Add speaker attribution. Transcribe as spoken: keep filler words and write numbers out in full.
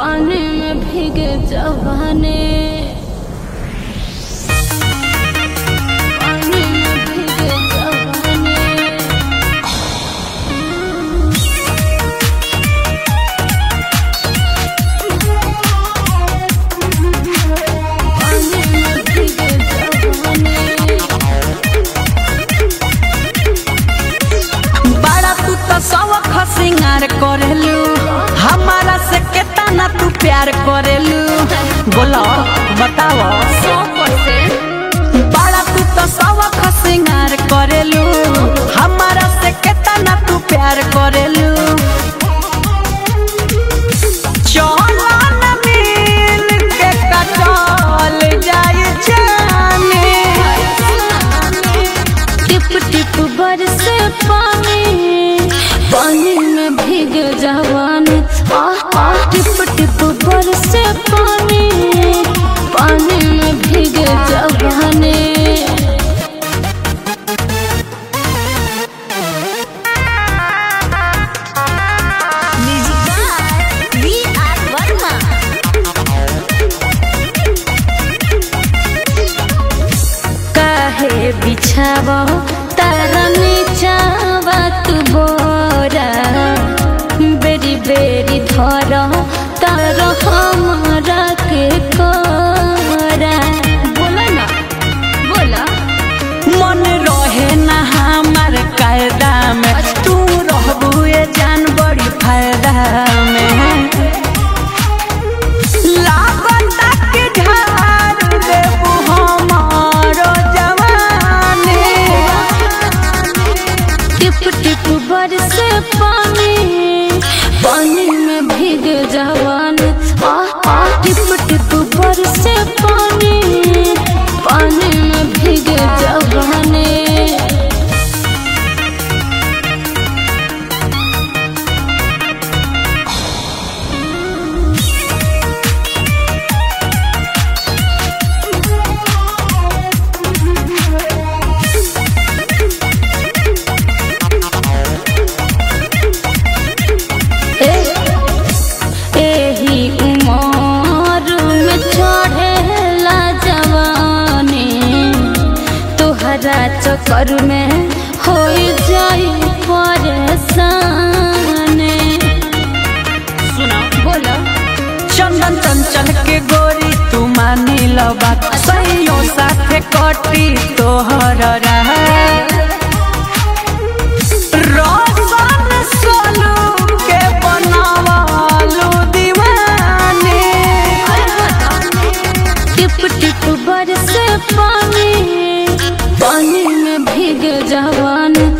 Speaker 1: पानी में भीगे जवानी पानी में भीगे जवानी पानी में भीगे जवानी।
Speaker 2: बड़ा तू तो शौक सिंगार करेलू, हमारा से केतना तू प्यार करेलू, बोलो बताओ।
Speaker 1: सौ परसेंट
Speaker 2: बड़ा तू तो शौक सिंगार करेलू, हमारा से केतना तू प्यार करेलू। चलो न मिल के कटल जाए जाने,
Speaker 1: टिप टिप बरसे पानी पानी में भीगे जवानी। आह आह टिप टिप बरसे पानी पानी में भीगे जवानी। काहे बिछावा तारा नीचावा तू बोरा, बेरी बेरी धरा तारा हमारा के कोरा। बोला ना बोला
Speaker 2: मन रहे ना हमार कायदा में, तू रहबू ये जान बड़ी फायदा में। लागता के ढार देबू हमारो जवानी,
Speaker 1: टिप टिप बरसे पानी पानी में भीगे जवानी। आह आह टिप टिप बरसे पानी पानी में भीगे जवानी। एही उमर में चढ़ेला जवानी, तुहरा चक्कर में हो जाई परेशानी।
Speaker 2: सुना
Speaker 1: बोला
Speaker 2: चंदन चंचल के गोरी तू मानी लो बात, सहियों साथे कटी तोहर राह। रोशन सोनू के बनावालू दीवानी,
Speaker 1: टिप टिप बरसे पानी पानी में भीगे जवानी।